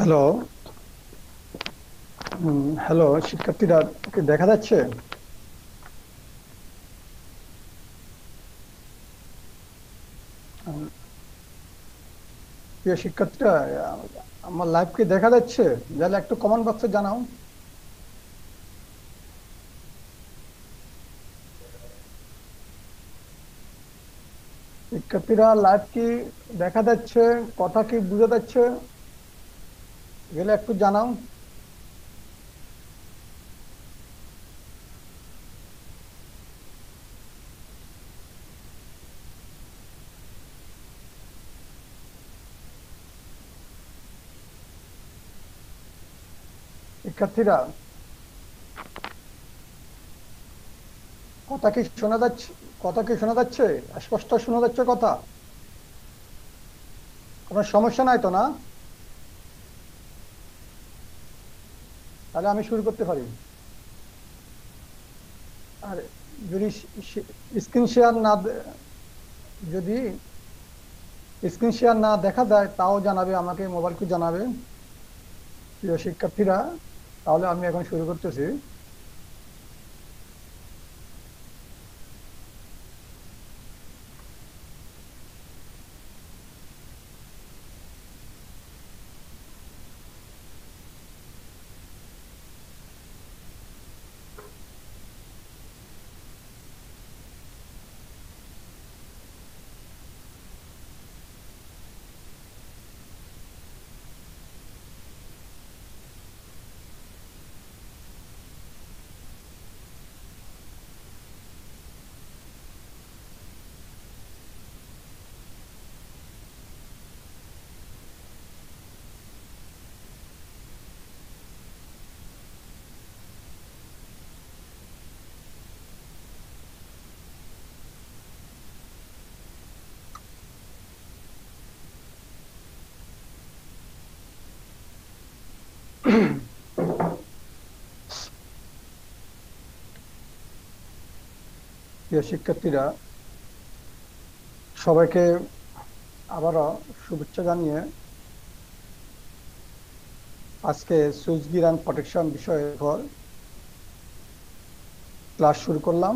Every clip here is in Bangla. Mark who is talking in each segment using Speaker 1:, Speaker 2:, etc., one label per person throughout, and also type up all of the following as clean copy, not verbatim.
Speaker 1: হ্যালো। হ্যালো শিক্ষার্থীরা, কি দেখা যাচ্ছে? উম, প্রিয় শিক্ষার্থীরা, আমার লাইভ কি দেখা যাচ্ছে? তাহলে একটু কমেন্ট বক্সে জানাও। শিক্ষার্থীরা, লাইভ কি দেখা যাচ্ছে? কথা কি বুঝা যাচ্ছে? গেলে একটু জানাও। শিক্ষার্থীরা, কথা কি শোনা যাচ্ছে? কথা কি শোনা যাচ্ছে? স্পষ্ট শোনা যাচ্ছে কথা? কোনো সমস্যা নাই তো, না? তাহলে আমি শুরু করতে পারি। আর যদি স্ক্রিন শেয়ার না যদি স্ক্রিন শেয়ার না দেখা যায় তাও জানাবে, আমাকে মোবাইলকে জানাবে। প্রিয় শিক্ষার্থীরা, তাহলে আমি এখন শুরু করতেছি। প্রিয় শিক্ষার্থীরা, সবাইকে আবারও শুভেচ্ছা জানিয়ে আজকে সুইচ গিয়ার অ্যান্ড প্রোটেকশন বিষয়ের উপর ক্লাস শুরু করলাম।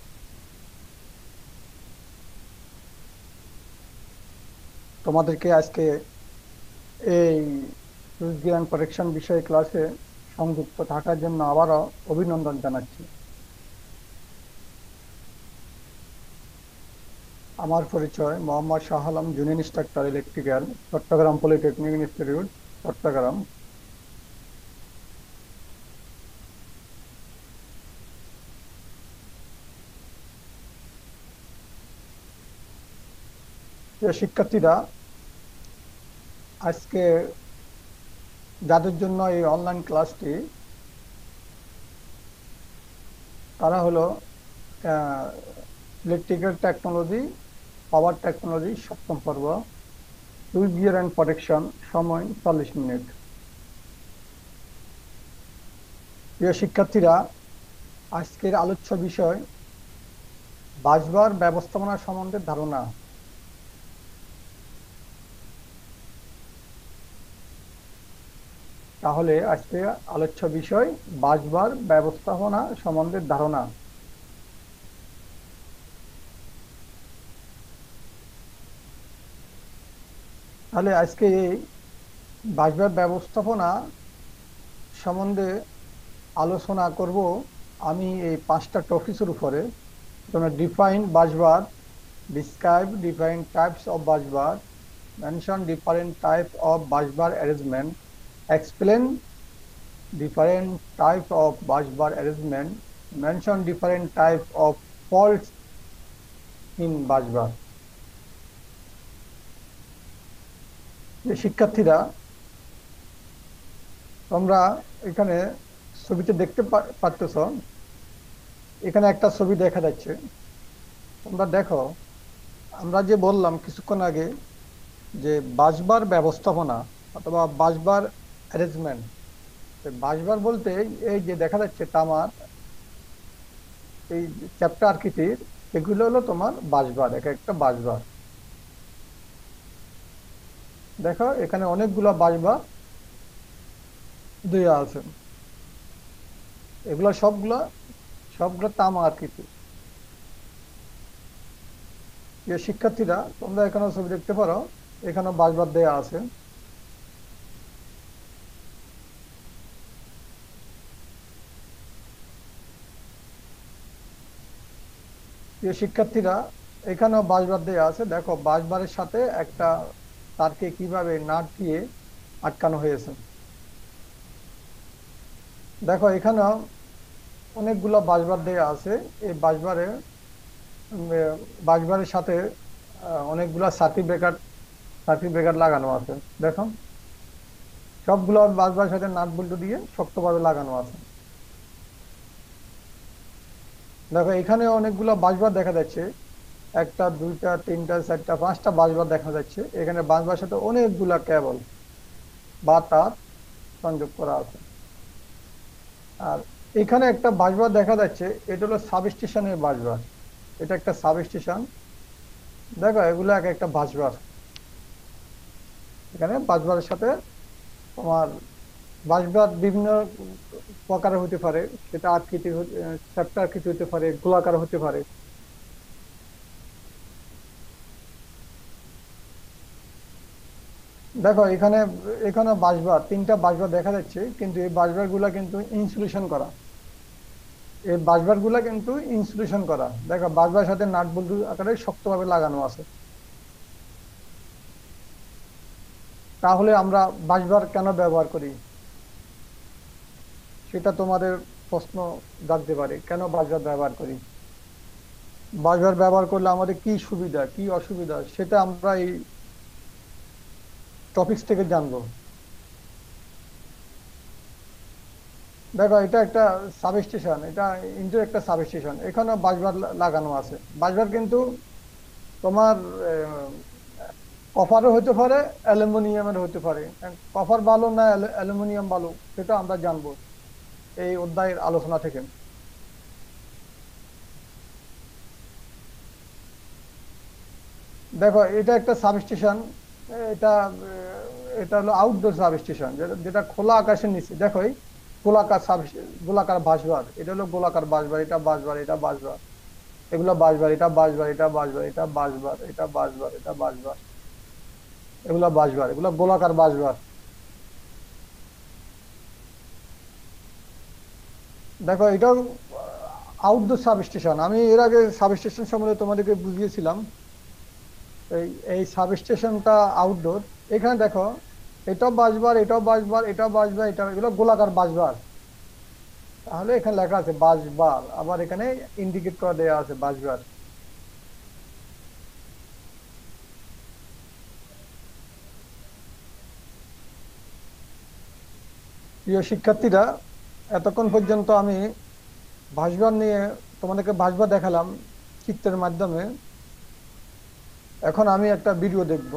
Speaker 1: তোমাদেরকে আজকে এই সুইচ গিয়ার অ্যান্ড প্রোটেকশন বিষয়ে ক্লাসে সংযুক্ত থাকার জন্য আবারও অভিনন্দন জানাচ্ছি। আমার পরিচয় Mohammad Shah Alam, junior instructor electrical, Chittagong polytechnic institute, Chittagong. প্রিয় শিক্ষার্থীরা, আজকে যাদের জন্য এই অনলাইন ক্লাসটি, তারা হলো ইলেকট্রিক্যাল টেকনোলজি, পাওয়ার টেকনোলজি সপ্তম পর্ব, সুইচ গিয়ার অ্যান্ড প্রোটেকশন, সময় 40 মিনিট। প্রিয় শিক্ষার্থীরা, আজকের আলোচ্য বিষয় বাসবার ব্যবস্থাপনা সম্বন্ধে ধারণা। তাহলে আজকে আলোচ্য বিষয় বাসবার ব্যবস্থাপনা সম্বন্ধে ধারণা। তাহলে আজকে এই বাসবার ব্যবস্থাপনা সম্বন্ধে আলোচনা করব আমি এই 5টা টপিকের উপরে। তোমরা define busbar, describe different types of busbar, mention different types of busbar arrangement, explain different types of busbar arrangement, mention different types of faults in busbar। শিক্ষার্থীরা, তোমরা এখানে ছবিতে দেখতে পাচ্ছ, এখানে একটা ছবি দেখা যাচ্ছে। তোমরা দেখো, আমরা যে বললাম কিছুক্ষণ আগে যে বাসবার ব্যবস্থাপনা অথবা বাসবার অ্যারেঞ্জমেন্ট। বাসবার বলতে এই যে দেখা যাচ্ছে তামার এই চ্যাপ্টার আকৃতির, এগুলো হলো তোমার বাসবার, এক একটা বাসবার। দেখো এখানে অনেকগুলো বাসবার দেয়া আছে। এগুলা সবগুলা সবগুলা তামা আকৃতি। যে শিক্ষার্থীরা, তোমরা এখানে ছবি দেখতে পারো, এখানে বাঁশবার দেয়া আছে। যে শিক্ষার্থীরা, এখানেও বাঁশবার দেয়া আছে। দেখো বাঁশবারের সাথে একটা তারকে কিভাবে নাট দিয়ে আটকানো হয়েছে। দেখো এখানে অনেকগুলো বাঁশবার দেয়া আছে। এই বাঁশবারের সাথে অনেকগুলা সার্কিট ব্রেকার লাগানো আছে। দেখো সবগুলো বাঁশবারের সাথে নাট বল্টু দিয়ে শক্তভাবে লাগানো আছে। দেখো এখানে অনেকগুলো বাঁশবার দেখা যাচ্ছে, একটা দুইটা তিনটা চারটা পাঁচটা বাঁশবার দেখা যাচ্ছে। এখানে বাঁশবার সাথে অনেকগুলা কেবল বা তার সংযোগ করা আছে। আর এখানে একটা বাঁশবার দেখা যাচ্ছে, এটা হলো সাবস্টেশনের বাঁশবার। এটা একটা সাবস্টেশন। দেখো এগুলো এক একটা বাঁশবার। এখানে বাঁশবারের সাথে তোমার বাঁশবার বিভিন্ন প্রকারের হতে পারে। সেটা চ্যাপ্টার আকৃতি হতে পারে, গোলাকার হতে পারে। দেখো এখানে এখানে বাঁশবার, তিনটা বাঁশবার দেখা যাচ্ছে, কিন্তু এই বাঁশবার গুলা কিন্তু ইনসুলেশন করা। এই বাঁশবার গুলা কিন্তু ইনসুলেশন করা। দেখো বাঁশবার সাথে নাট বল্টু আকারে শক্তভাবে লাগানো আছে। তাহলে আমরা বাঁশবার কেন ব্যবহার করি, সেটা তোমাদের প্রশ্ন জাগতে পারে। কেন বাঁশবার ব্যবহার করি, বাঁশবার ব্যবহার করলে আমাদের কি সুবিধা কি অসুবিধা, সেটা আমরা এই টপিকস থেকে জানবো। দেখো এটা একটা সাবস্টেশন, এটা ইন্টার একটা সাবস্টেশন। এখানে বাঁশবার লাগানো আছে। বাঁশবার কিন্তু তোমার কপারও হতে পারে, অ্যালুমিনিয়ামের হতে পারে। কপার ভালো না অ্যালুমিনিয়াম ভালো, সেটা আমরা জানবো এই অধ্যায়ের আলোচনা থেকে। দেখো এটা একটা সাবস্টেশন। এটা এটা হলো আউটডোর সাবস্টেশন, যেটা যেটা খোলা আকাশের নিচে। দেখো এই গোলাকার বাঁশবার, এটা হলো গোলাকার বাঁশবার, এটা বাঁশবার, এটা বাঁশবার, এগুলো বাঁশবার, এটা বাঁশবার, এটা বাঁশবার, এটা বাঁশবার, এটা বাঁশবার, এটা বাঁশবার, এগুলো বাঁশবার, এগুলো গোলাকার বাঁশবার। দেখো এটাও আউটডোর সাবস্টেশন। আমি এর আগে সাবস্টেশন সম্বন্ধে তোমাদেরকে বুঝিয়েছিলাম। এই এই সাবস্টেশনটা আউটডোর। এখানে দেখো এটাও বাঁশবার, এটাও বাঁশবার, এটাও বাঁশবার, এটা, এগুলো গোলাকার বাঁশবার। তাহলে এখানে লেখা আছে বাঁশবার, আবার এখানে ইন্ডিকেট করে দেওয়া আছে বাঁশবার। প্রিয় শিক্ষার্থীরা, এতক্ষণ পর্যন্ত আমি বাঁশবার নিয়ে তোমাদেরকে বাঁশবার দেখালাম চিত্রের মাধ্যমে। এখন আমি একটা ভিডিও দেখব।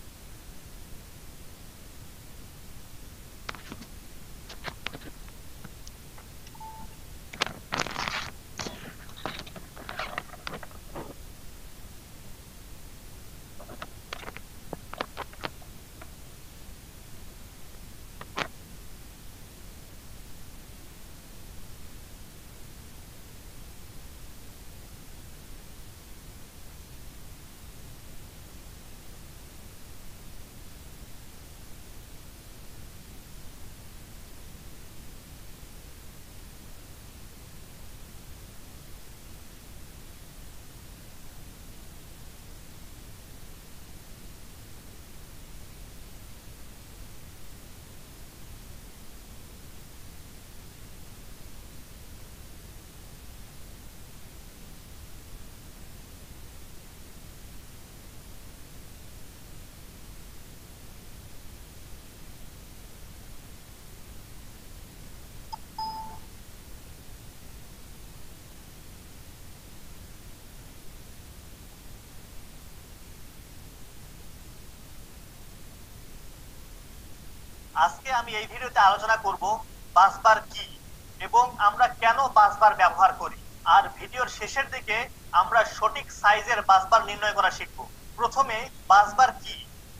Speaker 2: আজকে আমি এই ভিডিওতে আলোচনা করব বাসবার কি এবং আমরা কেন বাসবার ব্যবহার করি। আর ভিডিওর শেষের দিকে আমরা সঠিক সাইজের বাসবার নির্ণয় করা শিখব। প্রথমে বাসবার কি?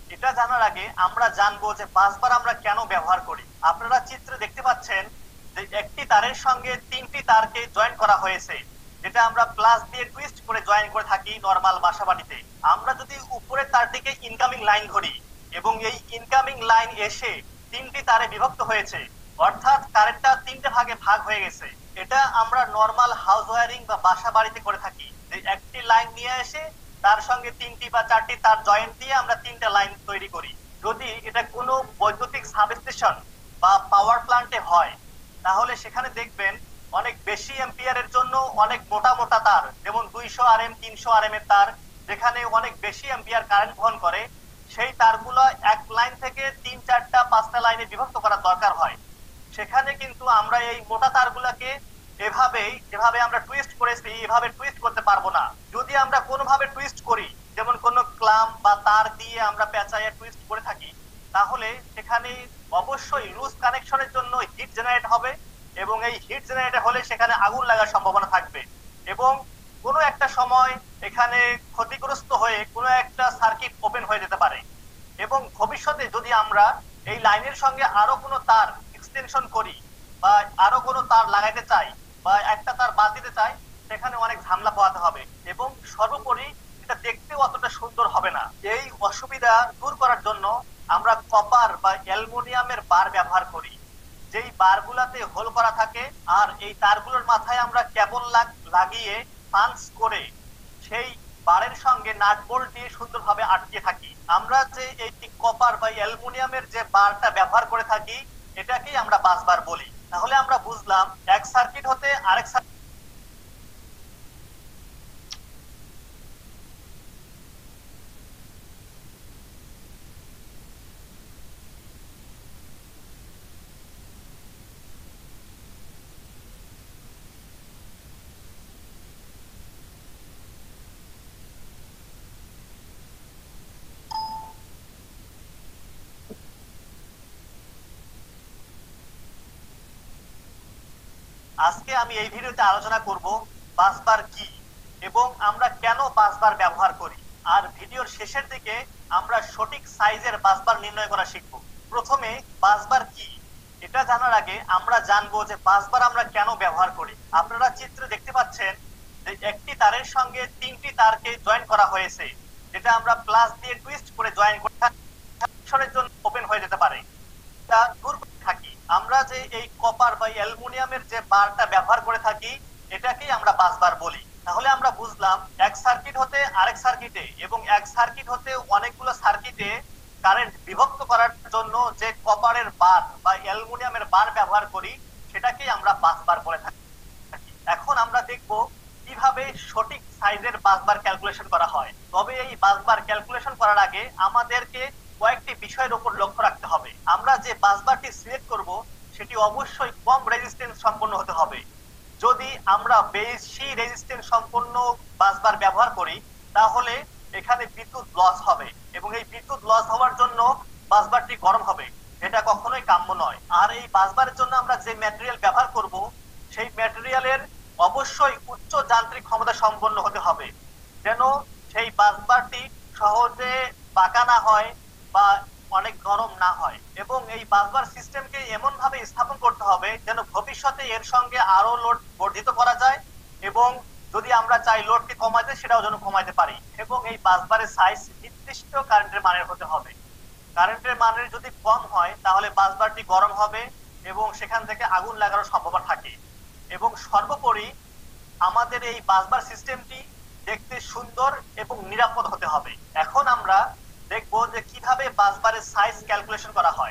Speaker 2: এটা জানার আগে আমরা জানবো যে বাসবার আমরা কেন ব্যবহার করি। আপনারা চিত্রে দেখতে পাচ্ছেন যে একটি তারের সঙ্গে তিনটি তারকে জয়েন করা হয়েছে, যেটা আমরা প্লাস দিয়ে টুইস্ট করে জয়েন করে থাকি নরমাল বাসাবাড়িতে। আমরা যদি উপরের তারটিকে ইনকামিং লাইন ধরি এবং এই ইনকামিং লাইন এসে তিনটি তারে বিভক্ত হয়েছে, অর্থাৎ কারেন্টটা তিনটে ভাগে ভাগ হয়ে গেছে। এটা আমরা নরমাল হাউস ওয়ারিং বা বাসা বাড়িতে করে থাকি, যে একটি লাইন নিয়ে এসে তার সঙ্গে তিনটি বা চারটি তার জয়েন্ট দিয়ে আমরা তিনটা লাইন তৈরি করি। যদি এটা কোনো বৈদ্যুতিক সাবস্টেশন বা পাওয়ার প্ল্যান্টে হয়, তাহলে সেখানে দেখবেন অনেক বেশি এম্পিয়ারের জন্য অনেক মোটা মোটা তার, যেমন 200 RM 300 RM এর তার, যেখানে অনেক বেশি এম্পিয়ার কারেন্ট বহন করে, সেই তারগুলো এক লাইন থেকে 3 4টা 5টা লাইনে বিভক্ত করার দরকার হয়। সেখানে কিন্তু আমরা এই মোটা তারগুলোকে এভাবেই, যেভাবে আমরা টুইস্ট করেছি এভাবে টুইস্ট করতে পারবো না। যদি আমরা কোনোভাবে টুইস্ট করি, যেমন কোনো ক্লাম বা তার দিয়ে আমরা পেঁচাইয়া টুইস্ট করে থাকি, তাহলে সেখানে অবশ্যই লুজ কানেকশনের জন্য হিট জেনারেট হবে, এবং এই হিট জেনারেট হলে সেখানে আগুন লাগার সম্ভাবনা থাকবে, এবং কোনো একটা সময় এখানে ক্ষতিগ্রস্ত হয়ে কোনো একটা সার্কিট ওপেন হয়ে যেতে পারে। এবং ভবিষ্যতে যদি আমরা এই লাইনের সঙ্গে আরো কোনো তার এক্সটেনশন করি বা আরো কোনো তার লাগাইতে চাই বা একটা তার বাদ দিতে চাই, সেখানে অনেক ঝামেলা পোহাতে হবে, এবং সর্বোপরি এটা দেখতেও অতটা সুন্দর হবে না। এই অসুবিধা দূর করার জন্য আমরা কপার বা অ্যালুমিনিয়ামের বার ব্যবহার করি, যেই বারগুলাতে হোল করা থাকে, আর এই তারগুলোর মাথায় আমরা কেবল লাগিয়ে পাঞ্চ করে সেই বারের সঙ্গে নাট বোল্ট দিয়ে সুন্দরভাবে আটকে থাকি। আমরা যে এই কপার বা অ্যালুমিনিয়ামের যে বারটা ব্যবহার করে থাকি, এটাকেই আমরা বাসবার বলি। তাহলে আমরা বুঝলাম এক সার্কিট হতে আরেক সার্কিট। আজকে আমি এই ভিডিওতে আলোচনা করব বাসবার কি এবং আমরা কেন বাসবার ব্যবহার করি, আর ভিডিওর শেষের দিকে আমরা সঠিক সাইজের বাসবার নির্ণয় করা শিখব। প্রথমে বাসবার কি এটা জানার আগে আমরা জানবো যে বাসবার আমরা কেন ব্যবহার করি। আপনারা চিত্রে দেখতে পাচ্ছেন যে একটি তারের সঙ্গে তিনটি তারকে জয়েন করা হয়েছে, যেটা আমরা প্লাস দিয়ে টুইস্ট করে জয়েন করে কানেকশনের জন্য ওপেন হয়ে যেতে পারে। তা দূর করে থাকি আমরা যে এই কপার বা অ্যালুমিনিয়ামের যে বারটা ব্যবহার করে থাকি, এটাকেই আমরা বাসবার বলি। তাহলে আমরা বুঝলাম এক সার্কিট হতে আরেক সার্কিটে এবং এক সার্কিট হতে অনেকগুলো সার্কিটে কারেন্ট বিভক্ত করার জন্য যে কপারের বার বা অ্যালুমিনিয়ামের বার ব্যবহার করি, সেটাকেই আমরা বাসবার বলে থাকি। এখন আমরা দেখব কিভাবে সঠিক সাইজের বাসবার ক্যালকুলেশন করা হয়। তবে এই বাসবার ক্যালকুলেশন করার আগে আমাদেরকে কয়েকটি বিষয়ের উপর লক্ষ্য রাখতে হবে। আমরা যে বাসবারটি সিলেক্ট করব সেটি অবশ্যই কম রেজিস্ট্যান্স সম্পন্ন হতে হবে। যদি আমরা বেশি রেজিস্ট্যান্স সম্পন্ন বাসবার ব্যবহার করি, তাহলে এখানে বিদ্যুৎ লস হবে, এবং এই বিদ্যুৎ লস হওয়ার জন্য বাসবারটি গরম হবে, এটা কখনোই কাম্য নয়। আর এই বাসবারের জন্য আমরা যে ম্যাটেরিয়াল ব্যবহার করব, সেই ম্যাটেরিয়ালের অবশ্যই উচ্চ যান্ত্রিক ক্ষমতা সম্পন্ন হতে হবে, যেন সেই বাসবারটি সহজে বাঁকা না হয় বা অনেক গরম না হয়। এবং এই বাসবার সিস্টেমকে এমন ভাবে স্থাপন করতে হবে যেন ভবিষ্যতে এর সঙ্গে আরো লোড বর্ধিত করা যায়, এবং যদি আমরা চাই লোডকে কমাতে, সেটাও যেন কমাতে পারি। এবং এই বাসবারের সাইজ নির্দিষ্ট কারেন্টের মানের হতে হবে। কারেন্টের মানের যদি কম হয়, তাহলে বাসবারটি গরম হবে এবং সেখান থেকে আগুন লাগার সম্ভাবনা থাকে। এবং সর্বোপরি আমাদের এই বাসবার সিস্টেমটি দেখতে সুন্দর এবং নিরাপদ হতে হবে। এখন আমরা দেখবো যে কিভাবে বাসবারের সাইজ ক্যালকুলেশন করা হয়।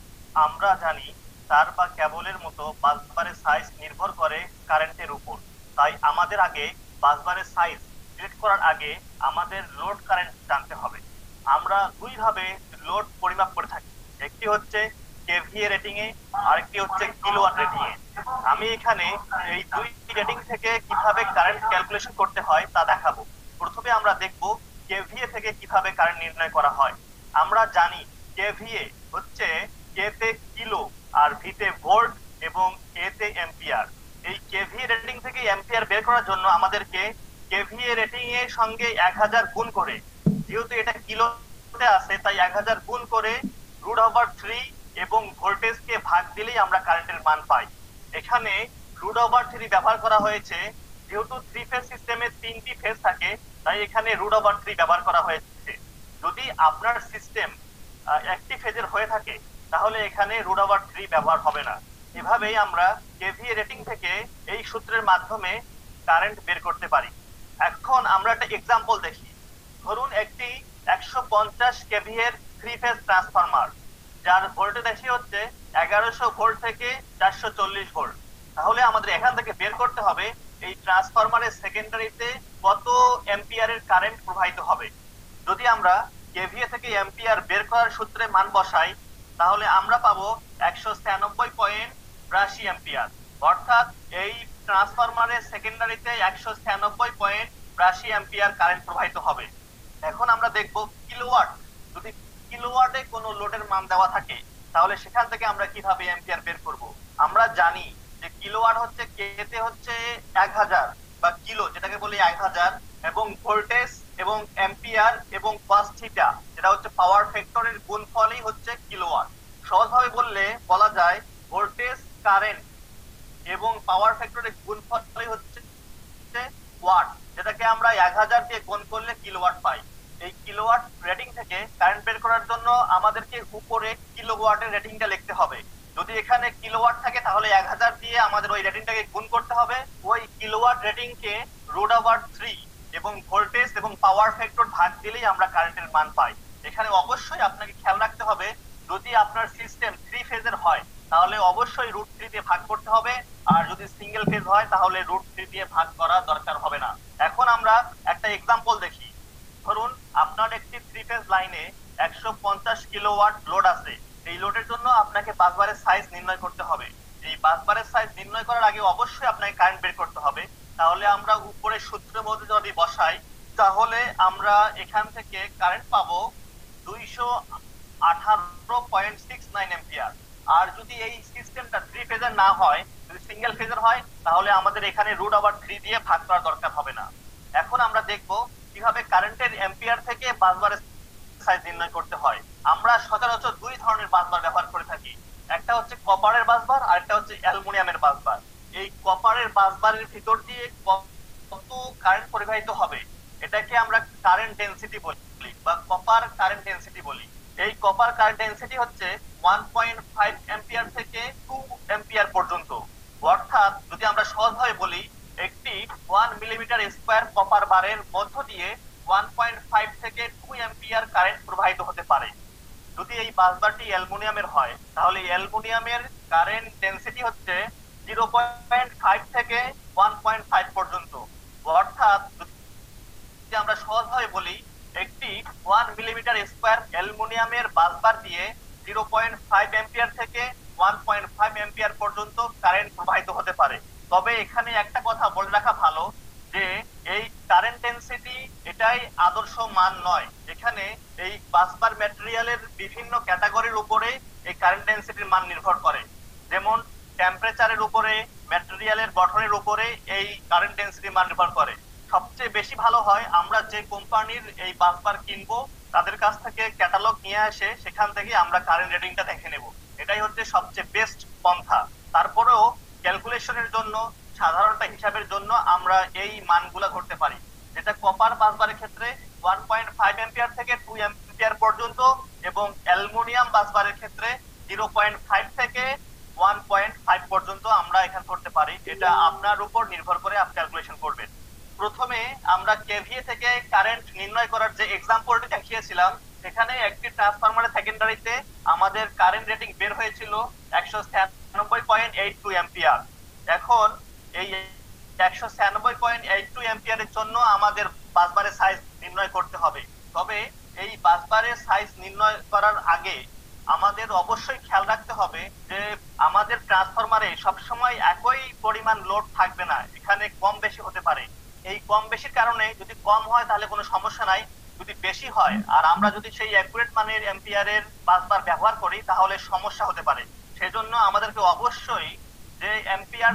Speaker 2: আমরা জানি তার বা কেবলের মতো বাসবারের সাইজ নির্ভর করে কারেন্টের উপর, তাই আমাদের আগে বাসবারের সাইজ সিলেক্ট করার আগে আমাদের লোড কারেন্ট জানতে হবে। আমরা দুই ভাবে লোড পরিমাপ করে থাকি, একটি হচ্ছে কেভিএ রেটিং এ, আরেকটি হচ্ছে কিলোওয়াট রেটিং এ। আমি এখানে এই দুই রেটিং থেকে কিভাবে কারেন্ট ক্যালকুলেশন করতে হয় তা দেখাবো। প্রথমে আমরা দেখব কেভিএ থেকে কিভাবে কারেন্ট নির্ণয় করা হয়। আমরা জানি কেভিএ হচ্ছে কে তে কিলো আর ভি তে ভোল্ট এবং এ তে অ্যাম্পিয়ার। এই কেভিএ রেটিং থেকে অ্যাম্পিয়ার বের করার জন্য আমাদেরকে কেভিএ রেটিং এর সঙ্গে 1000 গুণ করে, যেহেতু এটা কিলো করতে আছে, তাই 1000 গুণ করে √3 এবং ভোল্টেজকে ভাগ দিলেই আমরা কারেন্টের মান পাই। এখানে √3 ব্যবহার করা হয়েছে, যেহেতু 3 ফেজ সিস্টেমে 3টি ফেজ থাকে, তাই এখানে √3 ব্যবহার করা হয়েছে। যদি আপনার সিস্টেম একটি ফেজের হয়ে থাকে তাহলে এখানে √3 ব্যবহার হবে না। এভাবেই আমরা কেভিএ রেটিং থেকে এই সূত্রের মাধ্যমে কারেন্ট বের করতে পারি। এখন আমরা একটা এক্সাম্পল দেখি। ধরুন একটি 150 কেভিএর 3 ফেজ ট্রান্সফরমার, যার ভোল্টেজ দেখি হচ্ছে 1100 ভোল্ট থেকে 440 ভোল্ট। তাহলে আমাদের এখান থেকে বের করতে হবে এই ট্রান্সফরমারের সেকেন্ডারিতে কত এম্পিয়ারের কারেন্ট প্রবাহিত হবে। যদি আমরা কেভিএ থেকে এম্পিয়ার বের করার সূত্রে মান বসাই তাহলে আমরা পাবো 196.82 এম্পিয়ার। অর্থাৎ এই ট্রান্সফরমারের সেকেন্ডারিতে 196.82 এম্পিয়ার কারেন্ট প্রবাহিত হবে। এখন আমরা দেখব কিলোওয়াট। যদি কিলোওয়াটে কোনো লোডের মান দেওয়া থাকে তাহলে সেখান থেকে আমরা কিভাবে এম্পিয়ার বের করব। আমরা জানি যে কিলোওয়াট হচ্ছে কেতে হচ্ছে 1000 বা কিলো যেটাকে বলি 1000, এবং ভোল্টেজ এবং এম্পিয়ার এবং cos থিটা যেটা হচ্ছে পাওয়ার ফ্যাক্টরের গুণফলই হচ্ছে কিলোওয়াট। সহজভাবে বললে বলা যায় ভোল্টেজ, কারেন্ট এবং পাওয়ার ফ্যাক্টরের গুণফলই হচ্ছে ওয়াট, যেটাকে আমরা 1000 দিয়ে গুণ করলে কিলোওয়াট পাই। এই কিলোওয়াট রেটিং থেকে কারেন্ট বের করার জন্য আমাদেরকে উপরে কিলোওয়াটের রেটিংটা লিখতে হবে। যদি এখানে কিলোওয়াট থাকে তাহলে 1000 দিয়ে আমাদের ওই রেটিংটাকে গুণ করতে হবে। ওই কিলোওয়াট রেটিংকে √3 এবং ভোল্টেজ এবং পাওয়ার ফ্যাক্টর ভাগ দিলেই আমরা কারেন্টের মান পাই। এখানে অবশ্যই আপনাকে খেয়াল রাখতে হবে, যদি আপনার সিস্টেম 3 ফেজের হয় তাহলে অবশ্যই √3 দিয়ে ভাগ করতে হবে, আর যদি সিঙ্গেল ফেজ হয় তাহলে √3 দিয়ে ভাগ করা দরকার হবে না। এখন আমরা একটা এক্সাম্পল দেখি। ধরুন আপনার একটি 3 ফেজ লাইনে 150 কিলোওয়াট লোড আছে। এই লোডের জন্য আপনাকে বাসবারের সাইজ নির্ণয় করতে হবে। এই বাসবারের সাইজ নির্ণয় করার আগে অবশ্যই আপনাকে কারেন্ট বের করতে হবে। তাহলে আমরা উপরে সূত্রের মধ্যে যদি বসাই তাহলে আমরা এখান থেকে কারেন্ট পাবো 218.69 এম্পিয়ার। আর যদি এই সিস্টেমটা 3 ফেজের না হয়, যদি সিঙ্গেল ফেজের হয় তাহলে আমাদের এখানে √3 দিয়ে ভাগ করার দরকার হবে না। এখন আমরা দেখব কিভাবে কারেন্টের এম্পিয়ার থেকে বাসবারের সাইজ নির্ণয় করতে হয়। আমরা সচরাচর দুই ধরনের বাসবার ব্যবহার করে থাকি, একটা হচ্ছে কপারের বাসবার আর একটা হচ্ছে অ্যালুমিনিয়ামের বাসবার। এই কপারের বাসবারের ভিতর দিয়ে কত কারেন্ট পরিবাহিত হবে এটাকে আমরা কারেন্ট ডেনসিটি বলি বা কপার কারেন্ট ডেনসিটি বলি। এই কপার কারেন্ট ডেনসিটি হচ্ছে 1.5 এম্পিয়ার থেকে 2 এম্পিয়ার পর্যন্ত। অর্থাৎ যদি আমরা সহজভাবে বলি, একটি 1 মিলিমিটার স্কয়ার কপার বারের মধ্য দিয়ে 1.5 থেকে 2 এম্পিয়ার কারেন্ট প্রবাহিত হতে পারে। যদি এই বাসবারটি অ্যালুমিনিয়ামের হয় তাহলে অ্যালুমিনিয়ামের কারেন্ট ডেনসিটি হচ্ছে 0.5 থেকে 1.5 পর্যন্ত। অর্থাৎ যদি আমরা সহজভাবে বলি, একটি 1 মিলিমিটার স্কয়ার অ্যালুমিনিয়ামের বাসবার দিয়ে 0.5 এম্পিয়ার থেকে 1.5 এম্পিয়ার পর্যন্ত কারেন্ট প্রবাহিত হতে পারে। তবে এখানে একটা কথা বলে রাখা ভালো যে এই কারেন্ট ডেনসিটি এটাই আদর্শ মান নয়। এখানে এই বাসবার ম্যাটেরিয়ালের বিভিন্ন ক্যাটাগরির উপরে এই কারেন্ট ডেনসিটির মান নির্ভর করে। যেমন টেম্পারেচারের উপরে, ম্যাটেরিয়ালের গঠনের উপরে এই কারেন্ট ডেনসিটির মান নির্ভর করে। সবচেয়ে বেশি ভালো হয় আমরা যে কোম্পানির এই বাসবার কিনবো তাদের কাছ থেকে ক্যাটালগ নিয়ে আসে, সেখান থেকে আমরা কারেন্ট রেটিংটা দেখে নেব। এটাই হচ্ছে সবচেয়ে বেস্ট পন্থা। তারপরেও ক্যালকুলেশনের জন্য, সাধারণটা হিসাবের জন্য আমরা এই মানগুলা করতে পারি, যেটা কপার বাসবারের ক্ষেত্রে 1.5 এম্পিয়ার থেকে 2 এম্পিয়ার পর্যন্ত এবং অ্যালুমিনিয়াম বাসবারের ক্ষেত্রে 0.5 থেকে 1.5 পর্যন্ত আমরা এখানে করতে পারি। এটা আপনার উপর নির্ভর করে আপনি ক্যালকুলেশন করবেন। প্রথমে আমরা কেভিএ থেকে কারেন্ট নির্ণয় করার যে এক্সাম্পলটি দেখিয়েছিলাম, সেখানে একটি ট্রান্সফরমারের সেকেন্ডারিতে আমাদের কারেন্ট রেটিং বের হয়েছিল 196.82 এম্পিয়ার। এখন এই 196.82 এম্পিয়ারের জন্য আমাদের বাসবারের সাইজ নির্ণয় করতে হবে। তবে এই বাসবারের সাইজ নির্ণয় করার আগে আমাদের অবশ্যই খেয়াল রাখতে হবে যে আমাদের ট্রান্সফরমারে সবসময় একই পরিমাণ লোড থাকবে না, এখানে কম বেশি হতে পারে। এই কম বেশির কারণে যদি কম হয় তাহলে কোনো সমস্যা নাই, যদি বেশি হয় আর আমরা যদি সেই অ্যাকুরেট মানের এম্পিয়ারের বাসবার ব্যবহার করি তাহলে সমস্যা হতে পারে। সেজন্য আমাদেরকে অবশ্যই যে এম্পিয়ার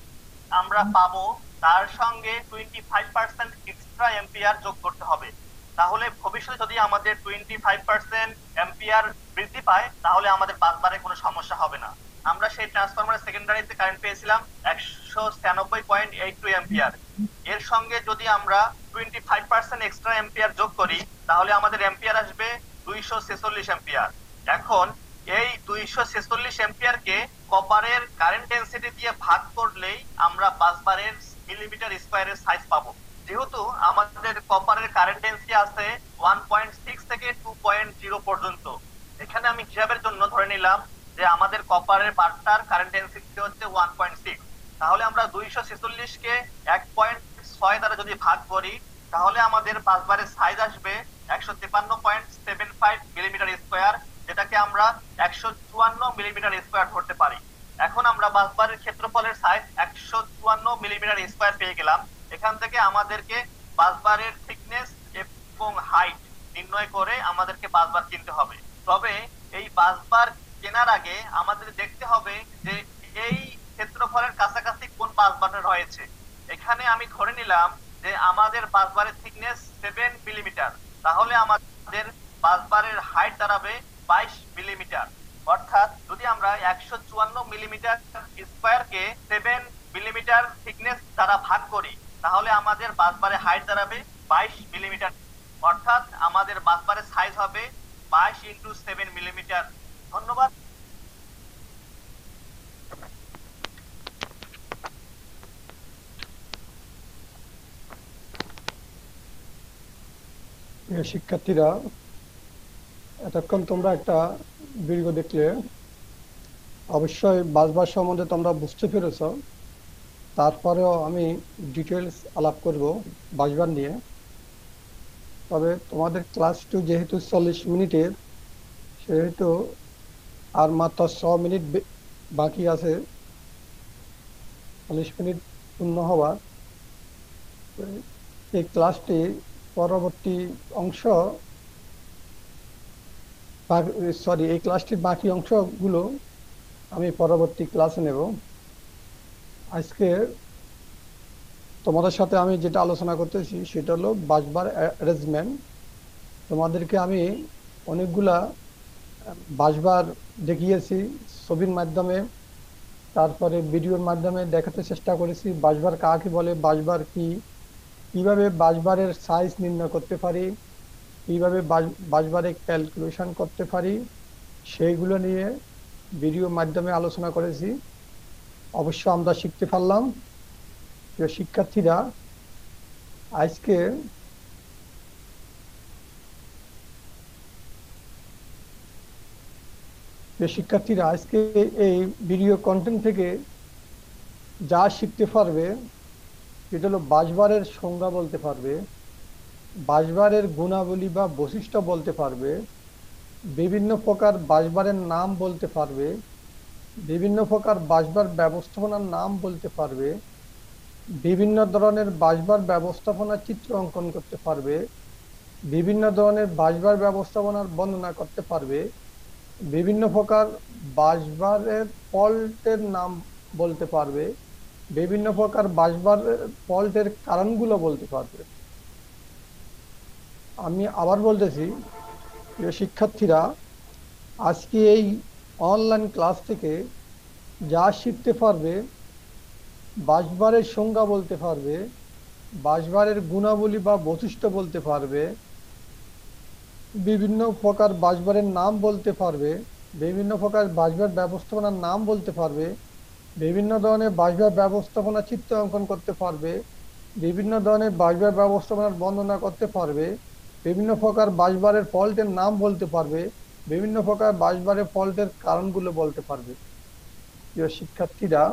Speaker 2: আমরা পাবো তার সঙ্গে 25% এক্সট্রা এম্পিয়ার যোগ করতে হবে। তাহলে ভবিষ্যতে যদি আমাদের 25% অ্যাম্পিয়ার বৃদ্ধি পায় তাহলে আমাদের বাসবারে কোনো সমস্যা হবে না। আমরা সেই ট্রান্সফরমারের সেকেন্ডারিতে কারেন্ট পেয়েছিলাম 196.82 অ্যাম্পিয়ার। এর সঙ্গে যদি আমরা 25% এক্সট্রা অ্যাম্পিয়ার যোগ করি তাহলে আমাদের অ্যাম্পিয়ার আসবে 246 অ্যাম্পিয়ার। এখন এই 246 অ্যাম্পিয়ারকে কপারের কারেন্ট ডেনসিটি দিয়ে ভাগ করলেই আমরা বাসবারের মিলিমিটার স্কয়ারের সাইজ পাবো। যেহেতু আমাদের কপারের কারেন্ট ডেনসিটি আছে 1.6 থেকে 2.0 পর্যন্ত, এখানে আমি হিসাবের জন্য ধরে নিলাম যে আমাদের কপারের বারটার কারেন্ট ডেনসিটি হচ্ছে 1.6। তাহলে আমরা 246 কে 1.6 দ্বারা যদি ভাগ করি তাহলে আমাদের বাসবারের সাইজ আসবে 153.75 মিলিমিটার স্কয়ার, যেটাকে আমরা 154 মিলিমিটার স্কয়ার ধরতে পারি। এখন আমরা বাসবারের ক্ষেত্রফলের সাইজ 154 মিলিমিটার স্কয়ার পেয়ে গেলাম। এখান থেকে আমাদেরকে বাসবারের থিকনেস এবং হাইট নির্ণয় করে আমাদেরকে বাসবার কিনতে হবে। তবে এই বাসবার কেনার আগে আমাদের দেখতে হবে যে এই ক্ষেত্রফলের কাছাকাছি কোন বাসবারটা রয়েছে। এখানে আমি ধরে নিলাম যে আমাদের বাসবারের থিকনেস 7 মিলিমিটার, তাহলে আমাদের বাসবারের হাইট দাঁড়াবে 22 মিলিমিটার। অর্থাৎ যদি আমরা 154 মিলিমিটার স্কয়ারকে 7 মিলিমিটার থিকনেস দ্বারা ভাগ করি তাহলে আমাদের বাসবারের হাইট দাঁড়াবে 22 মিলিমিটার। অর্থাৎ আমাদের বাসবারের সাইজ হবে 22 ইন্টু 7 মিলিমিটার। ধন্যবাদ।
Speaker 1: প্রিয় শিক্ষার্থীরা, এতক্ষণ তোমরা একটা ভিডিও দেখলে, অবশ্যই বাসবার সম্বন্ধে তোমরা বুঝতে পেরেছ। তারপরেও আমি ডিটেলস আলাপ করব বাসবার নিয়ে। তবে তোমাদের ক্লাস 2 যেহেতু 40 মিনিটের, সেহেতু আর মাত্র 6 মিনিট বাকি আছে 40 মিনিট পূর্ণ হওয়ার। এই ক্লাসটি পরবর্তী অংশ এই ক্লাসটির বাকি অংশগুলো আমি পরবর্তী ক্লাসে নেব। আজকে তোমাদের সাথে আমি যেটা আলোচনা করতেছি সেটা হলো বাসবার অ্যারেঞ্জমেন্ট। তোমাদেরকে আমি অনেকগুলা বাসবার দেখিয়েছি ছবির মাধ্যমে, তারপরে ভিডিওর মাধ্যমে দেখাতে চেষ্টা করেছি বাসবার কাকে বলে, বাসবার কি, কিভাবে বাসবারের সাইজ নির্ণয় করতে পারি, কিভাবে বাসবারের ক্যালকুলেশন করতে পারি, সেইগুলো নিয়ে ভিডিওর মাধ্যমে আলোচনা করেছি। অবশ্য আমরা শিখতে পারলাম। প্রিয় শিক্ষার্থীরা, আজকে এই ভিডিও কন্টেন্ট থেকে যা শিখতে পারবে সেটা হলো বাসবারের সংজ্ঞা বলতে পারবে, বাসবারের গুণাবলী বা বৈশিষ্ট্য বলতে পারবে, বিভিন্ন প্রকার বাসবারের নাম বলতে পারবে, বিভিন্ন প্রকার বাসবার ব্যবস্থাপনার নাম বলতে পারবে, বিভিন্ন ধরনের বাসবার ব্যবস্থাপনার চিত্র অঙ্কন করতে পারবে, বিভিন্ন ধরনের বাসবার ব্যবস্থাপনার বর্ণনা করতে পারবে, বিভিন্ন প্রকার বাসবারের ফল্টের নাম বলতে পারবে, বিভিন্ন প্রকার বাসবার ফল্টের কারণগুলো বলতে পারবে। আমি আবার বলতেছি, প্রিয় শিক্ষার্থীরা, আজকে এই অনলাইন ক্লাস থেকে যা শিখতে পারবে, বাসবারের সংজ্ঞা বলতে পারবে, বাসবারের গুণাবলী বা বৈশিষ্ট্য বলতে পারবে, বিভিন্ন প্রকার বাসবারের নাম বলতে পারবে, বিভিন্ন প্রকার বাসবার ব্যবস্থাপনার নাম বলতে পারবে, বিভিন্ন ধরনের বাসবার ব্যবস্থাপনা চিত্র অঙ্কন করতে পারবে, বিভিন্ন ধরনের বাসবার ব্যবস্থাপনার বর্ণনা করতে পারবে, বিভিন্ন প্রকার বাসবারের ফল্টের নাম বলতে পারবে, বিভিন্ন প্রকার বাসবারের ফল্টের কারণগুলো বলতে পারবে। প্রিয় শিক্ষার্থীরা,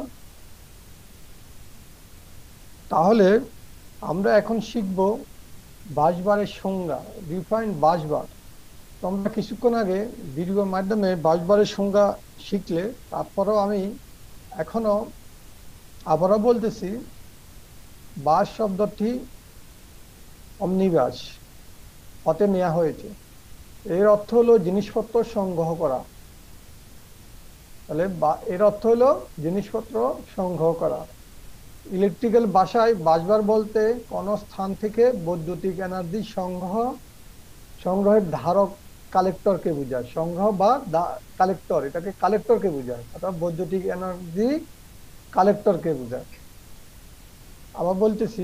Speaker 1: তাহলে আমরা এখন শিখব বাসবারের সংজ্ঞা, ডিফাইন বাসবার। তোমরা কিছুক্ষণ আগে ভিডিওর মাধ্যমে বাসবারের সংজ্ঞা শিখলে, তারপরেও আমি এখনো আবারও বলতেছি, বাস শব্দটি অমনিবাস হতে নেওয়া হয়েছে। এর অর্থ হলো জিনিসপত্র সংগ্রহ করা। তাহলে এর অর্থ হলো জিনিসপত্র সংগ্রহ করা। ইলেকট্রিক্যাল ভাষায় বাসবার বলতে কোনো স্থান থেকে বৈদ্যুতিক এনার্জি সংগ্রহ সংগ্রহের ধারক কালেক্টরকে বোঝায়, সংগ্রহ বা কালেক্টর, এটাকে কালেক্টরকে বোঝায়, অর্থাৎ বৈদ্যুতিক এনার্জি কালেক্টরকে বোঝায়। আবার বলতেছি,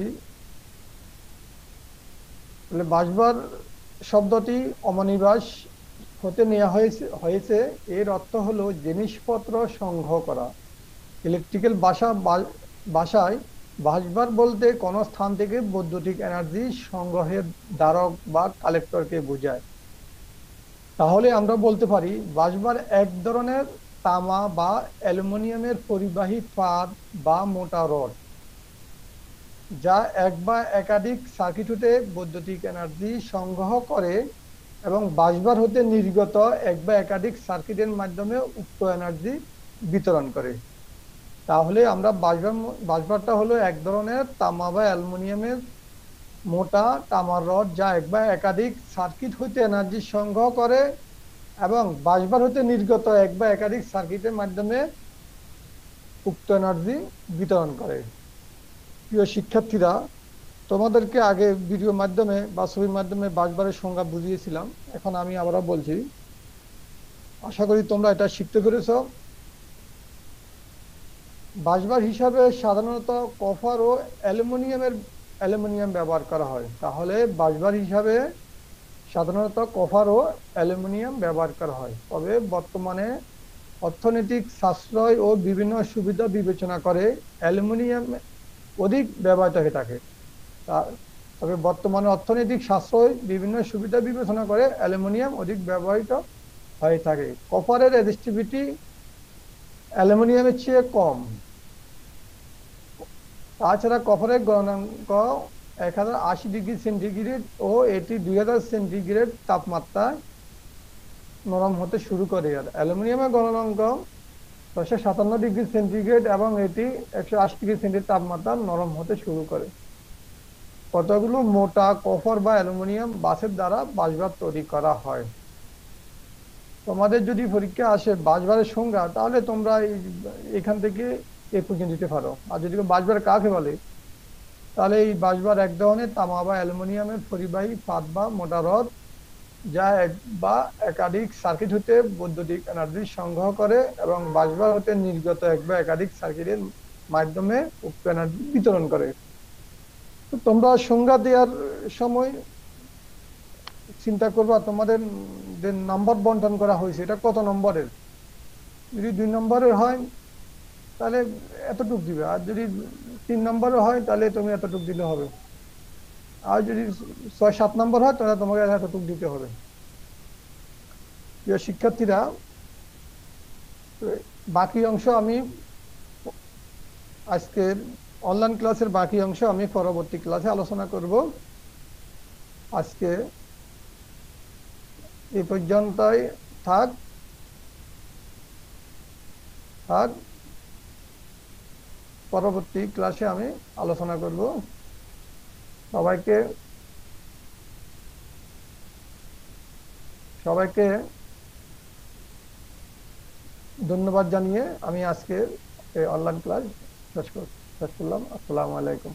Speaker 1: বাসবার শব্দটি অমনিবাস হতে নেওয়া হয়েছে। এর অর্থ হলো জিনিসপত্র সংগ্রহ করা। ইলেকট্রিক্যাল ভাষায় বাসবার বলতে কোনো স্থান থেকে বৈদ্যুতিক এনার্জি সংগ্রহের ধারক বা কালেক্টরকে বোঝায়। তাহলে আমরা বলতে পারি বাসবার এক ধরনের তামা বা অ্যালুমিনিয়ামের পরিবাহী ফাঁদ বা মোটা রড, যা এক বা একাধিক সার্কিট হতে বৈদ্যুতিক এনার্জি সংগ্রহ করে এবং বাসবার হতে নির্গত এক বা একাধিক সার্কিটের মাধ্যমে উক্ত এনার্জি বিতরণ করে। তাহলে আমরা বাসবারটা হলো এক ধরনের তামা বা অ্যালুমিনিয়ামের মোটা তামার রড, যা এক বা একাধিক সার্কিট হইতে এনার্জি সংগ্রহ করে এবং বাসবার হতে নির্গত এক বা একাধিক সার্কিটের মাধ্যমে উক্ত এনার্জি বিতরণ করে। প্রিয় শিক্ষার্থীরা, তোমাদেরকে আগে ভিডিওর মাধ্যমে বা ছবির মাধ্যমে বাসবারের সংজ্ঞা বুঝিয়েছিলাম, এখন আমি আবারও বলছি। আশা করি তোমরা এটা শিখতে পেরেছ। বাসবার হিসাবে সাধারণত কপার ও অ্যালুমিনিয়াম ব্যবহার করা হয়। তাহলে বাসবার হিসাবে সাধারণত কপার ও অ্যালুমিনিয়াম ব্যবহার করা হয়, তবে বর্তমানে অর্থনৈতিক সাশ্রয় ও বিভিন্ন সুবিধা বিবেচনা করে অ্যালুমিনিয়াম অধিক ব্যবহৃত হয়ে থাকে। তবে বর্তমানে অর্থনৈতিক সাশ্রয় বিভিন্ন সুবিধা বিবেচনা করে অ্যালুমিনিয়াম অধিক ব্যবহৃত হয়ে থাকে। কপারের রেজিস্টিভিটি অ্যালুমিনিয়ামের চেয়ে কম। তাছাড়া কপারের গলনাঙ্ক 1080°C ও এটি 2000°C তাপমাত্রায় নরম হতে শুরু করে। আর অ্যালুমিনিয়ামের গলনাঙ্ক 657°C এবং এটি 180°C তাপমাত্রা নরম হতে শুরু করে। কতগুলো মোটা কপার বা অ্যালুমিনিয়াম বাসের দ্বারা বাসবার তৈরি করা হয়। তোমাদের যদি পরীক্ষা আসে বাসবারের সংজ্ঞা, তাহলে তোমরা এখান থেকে এ পর্যন্ত দিতে পারো। আর যদি বাসবার কাকে বলে, তাহলে এই বাসবার এক ধরনের তামা বা অ্যালুমিনিয়ামের পরিবাহী ফাঁদ বা মোটা রড, যা এক বা একাধিক সার্কিট হতে বৈদ্যুতিক এনার্জি সংগ্রহ করে এবং বাসবার হতে নির্গত এক বা একাধিক সার্কিটের মাধ্যমে উক্ত এনার্জি বিতরণ করে। তো তোমরা সংজ্ঞা দেওয়ার সময় চিন্তা করবা তোমাদের যে নাম্বার বন্টন করা হয়েছে এটা কত নম্বরের। যদি 2 নম্বরের হয় তাহলে এতটুক দিবে, আর যদি 3 নম্বরের হয় তাহলে তুমি এতটুক দিলে হবে, আর যদি 6-7 নম্বর হয় তাহলে তোমাকে এতটুক দিতে হবে। প্রিয় শিক্ষার্থীরা, বাকি অংশ আমি আজকের অনলাইন ক্লাসের বাকি অংশ আমি পরবর্তী ক্লাসে আলোচনা করব। আজকে এই পর্যন্তই থাক। পরবর্তী ক্লাসে আমি আলোচনা করব। সবাইকে ধন্যবাদ জানিয়ে আমি আজকে অনলাইন ক্লাস শেষ করলাম। আসসালামু আলাইকুম।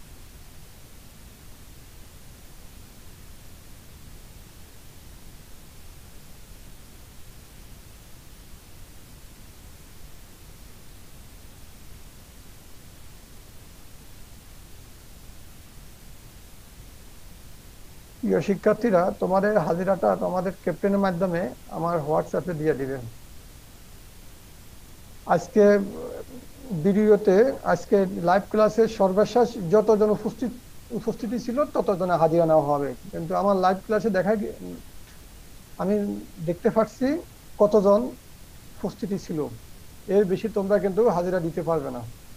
Speaker 1: প্রিয় শিক্ষার্থীরা, তোমাদের হাজিরাটা তোমাদের ক্যাপ্টেনের মাধ্যমে আমার হোয়াটসঅ্যাপে দিয়ে দিবেন। আজকে ভিডিওতে আজকে লাইভ ক্লাসে সর্বশেষ যতজন উপস্থিতি ছিল ততজনে হাজিরা নেওয়া হবে, কিন্তু আমার লাইভ ক্লাসে আমি দেখতে পাচ্ছি কতজন উপস্থিতি ছিল, এর বেশি তোমরা কিন্তু হাজিরা দিতে পারবে না।